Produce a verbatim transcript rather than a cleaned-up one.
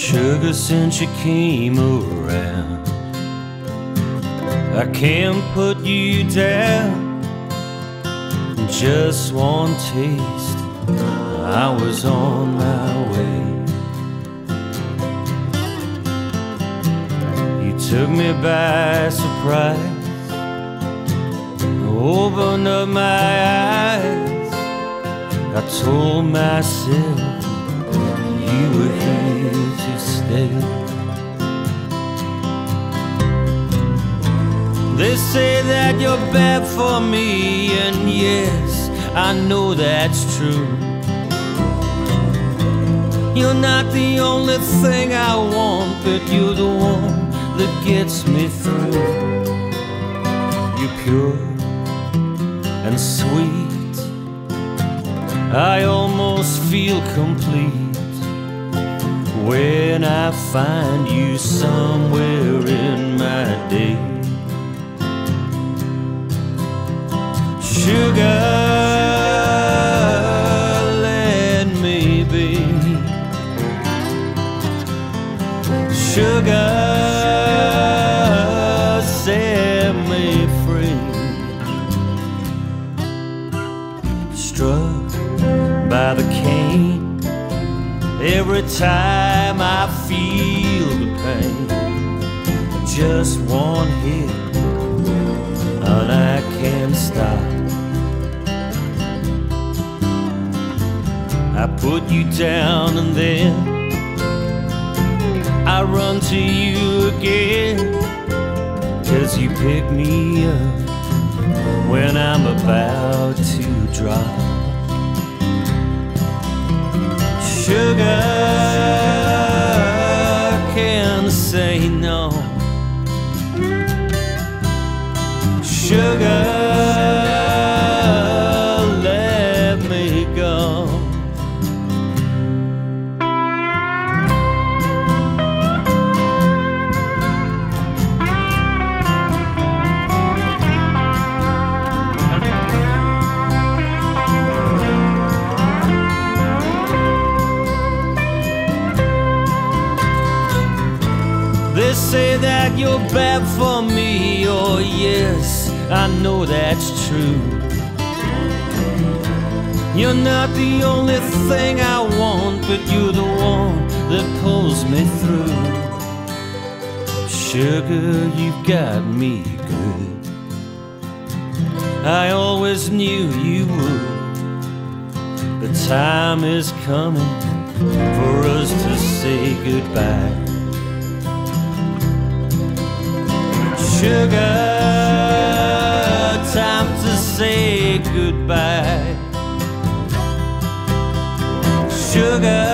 Sugar, since you came around, I can't put you down. Just one taste, I was on my way. You took me by surprise, opened up my eyes. I told myself you were here to stay. They say that you're bad for me, and yes, I know that's true. You're not the only thing I want, but you're the one that gets me through. You're pure and sweet, I almost feel complete when I find you somewhere in my day. Sugar, let me be. Sugar, set me free. Struck by the cane every time I feel the pain. Just one hit and I can't stop. I put you down and then I run to you again, 'cause you pick me up when I'm about to drop. Sugar, can't say no. Sugar, let me go. They say that you're bad for me, oh yes, I know that's true. You're not the only thing I want, but you're the one that pulls me through. Sugar, you've got me good, I always knew you would. The time is coming for us to say goodbye. Sugar, time to say goodbye. Sugar,